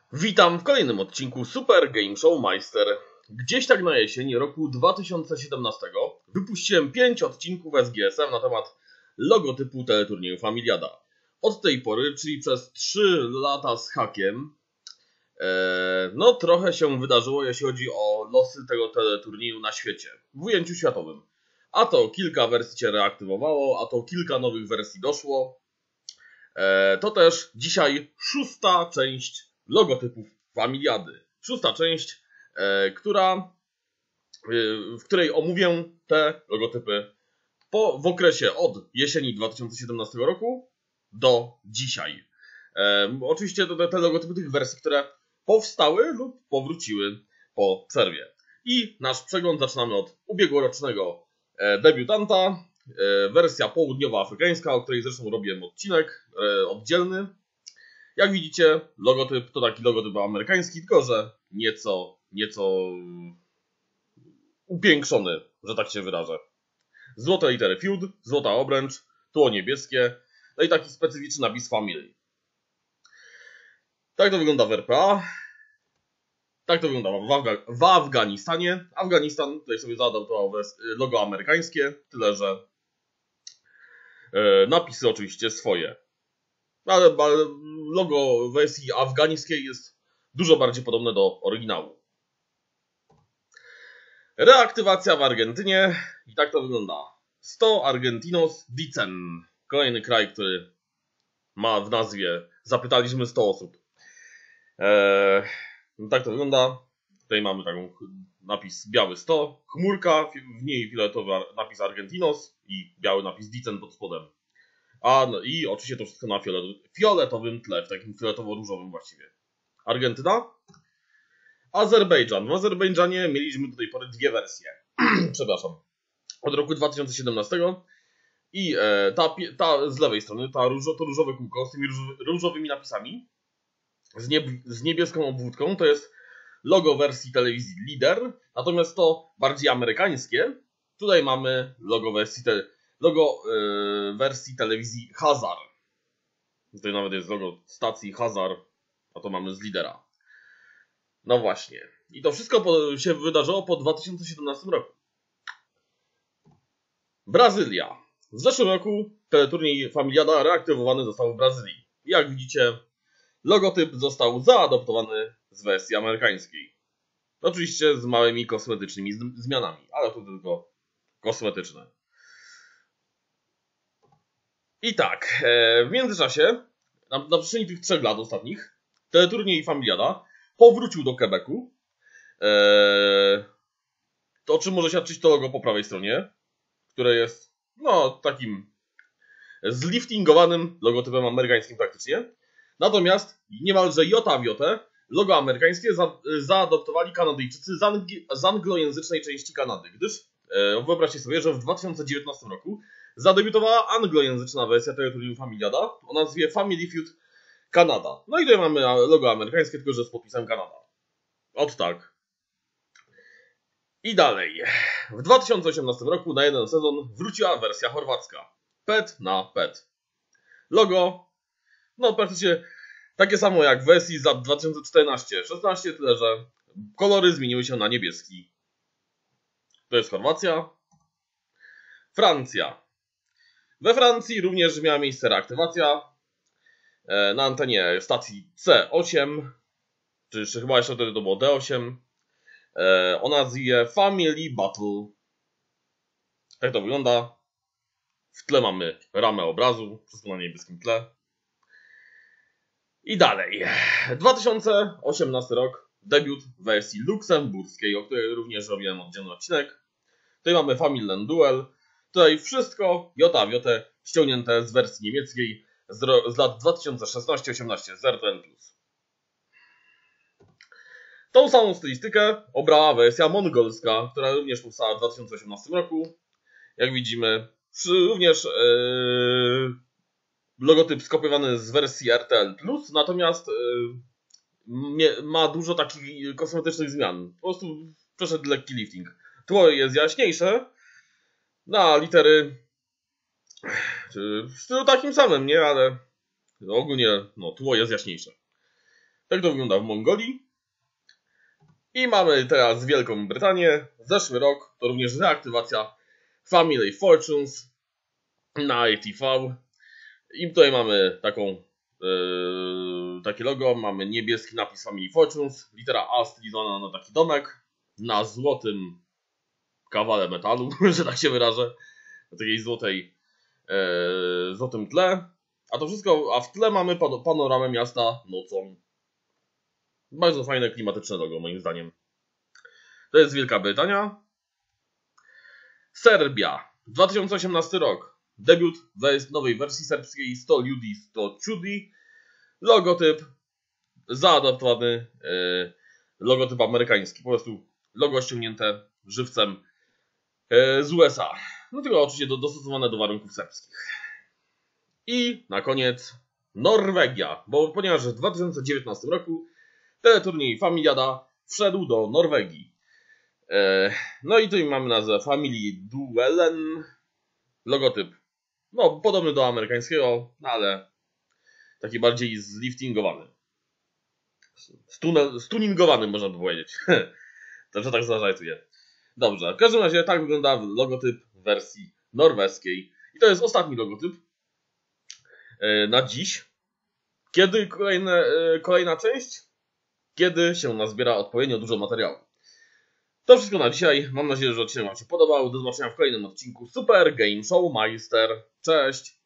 Witam w kolejnym odcinku Super Game Show Meister. Gdzieś tak na jesień roku 2017 wypuściłem 5 odcinków SGSM na temat logotypu teleturnieju Familiada. Od tej pory, czyli przez 3 lata z hakiem, trochę się wydarzyło, jeśli chodzi o losy tego teleturnieju na świecie, w ujęciu światowym. A to kilka wersji się reaktywowało, a to kilka nowych wersji doszło. To też dzisiaj 6. część logotypów Familiady. 6. część, w której omówię te logotypy w okresie od jesieni 2017 roku do dzisiaj. Oczywiście te logotypy tych wersji, które powstały lub powróciły po przerwie. I nasz przegląd zaczynamy od ubiegłorocznego debiutanta. Wersja południowoafrykańska, o której zresztą robiłem odcinek oddzielny. Jak widzicie, logotyp to taki logotyp amerykański, tylko że nieco upiększony, że tak się wyrażę. Złote litery Feud, złota obręcz, tło niebieskie, no i taki specyficzny napis Family. Tak to wygląda w RPA. Tak to wygląda w Afganistanie. Afganistan tutaj sobie zaadaptował logo amerykańskie, tyle że napisy oczywiście swoje. Ale logo wersji afgańskiej jest dużo bardziej podobne do oryginału. Reaktywacja w Argentynie. I tak to wygląda. 100 Argentinos Dicen. Kolejny kraj, który ma w nazwie zapytaliśmy 100 osób. Tak to wygląda. Tutaj mamy taką napis biały 100. Chmurka, w niej fioletowy napis Argentinos i biały napis Dicen pod spodem. I oczywiście to wszystko na fioletowym tle, w takim fioletowo-różowym właściwie. Argentyna. Azerbejdżan. W Azerbejdżanie mieliśmy do tej pory dwie wersje. Przepraszam. Od roku 2017. I ta z lewej strony, to różowe kółko z tymi różowymi napisami, z niebieską obwódką, to jest logo wersji telewizji Lider. Natomiast to bardziej amerykańskie. Tutaj mamy logo wersji telewizji Hazar. Tutaj nawet jest logo stacji Hazar, a to mamy z Lidera. No właśnie. I to wszystko się wydarzyło po 2017 roku. Brazylia. W zeszłym roku teleturniej Familiada reaktywowany został w Brazylii. Jak widzicie, logotyp został zaadoptowany z wersji amerykańskiej. Oczywiście z małymi kosmetycznymi zmianami, ale to tylko kosmetyczne. I tak, w międzyczasie, na przestrzeni tych 3 lat ostatnich, teleturniej Familiada powrócił do Quebecu. To o czym może świadczyć to logo po prawej stronie, które jest takim zliftingowanym logotypem amerykańskim praktycznie. Natomiast niemalże jota w jotę logo amerykańskie zaadoptowali Kanadyjczycy z anglojęzycznej części Kanady, gdyż wyobraźcie sobie, że w 2019 roku zadebiutowała anglojęzyczna wersja teleturnieju Familiada o nazwie Family Feud Kanada. No i tutaj mamy logo amerykańskie, tylko że z podpisem Kanada. Ot tak. I dalej. W 2018 roku na jeden sezon wróciła wersja chorwacka. PET na PET. Logo, praktycznie takie samo jak w wersji z lat 2014-16, tyle że kolory zmieniły się na niebieski. To jest Chorwacja. Francja. We Francji również miała miejsce reaktywacja na antenie stacji C8, czy chyba jeszcze wtedy to było D8, o nazwie Family Battle. Tak to wygląda. W tle mamy ramę obrazu, wszystko na niebieskim tle. I dalej. 2018 rok, debiut wersji luksemburskiej, o której również robiłem oddzielny odcinek. Tutaj mamy Family Land Duel. Tutaj wszystko jota w jotę ściągnięte z wersji niemieckiej z lat 2016-18 z RTL+. Tą samą stylistykę obrała wersja mongolska, która również powstała w 2018 roku. Jak widzimy, również logotyp skopiowany z wersji RTL+, natomiast ma dużo takich kosmetycznych zmian. Po prostu przeszedł lekki lifting. Tło jest jaśniejsze, a litery w stylu takim samym, nie? Ale ogólnie tło jest jaśniejsze. Tak to wygląda w Mongolii. I mamy teraz Wielką Brytanię. Zeszły rok to również reaktywacja Family Fortunes na ATV. I tutaj mamy takie logo. Mamy niebieski napis Family Fortunes. Litera A stylizowana na taki domek. Na złotym kawale metalu, że tak się wyrażę. Na takiej złotym tle. A w tle mamy panoramę miasta nocą. Bardzo fajne, klimatyczne logo, moim zdaniem. To jest Wielka Brytania. Serbia. 2018 rok. Debiut nowej wersji serbskiej 100 ljudi, 100 čudi. Logotyp zaadaptowany. Logotyp amerykański. Po prostu logo ściągnięte żywcem z USA. No tylko oczywiście dostosowane do warunków serbskich. I na koniec Norwegia. Ponieważ w 2019 roku teleturniej Familiada wszedł do Norwegii. No i tutaj mamy nazwę Family Duellen. Logotyp podobny do amerykańskiego, ale taki bardziej zliftingowany. Stuningowany można by powiedzieć. Także tak zażartuję. Dobrze, w każdym razie tak wygląda logotyp w wersji norweskiej. I to jest ostatni logotyp na dziś. Kiedy kolejna część? Kiedy się nazbiera odpowiednio dużo materiału. To wszystko na dzisiaj. Mam nadzieję, że odcinek Wam się podobał. Do zobaczenia w kolejnym odcinku Super Game Show Meister. Cześć!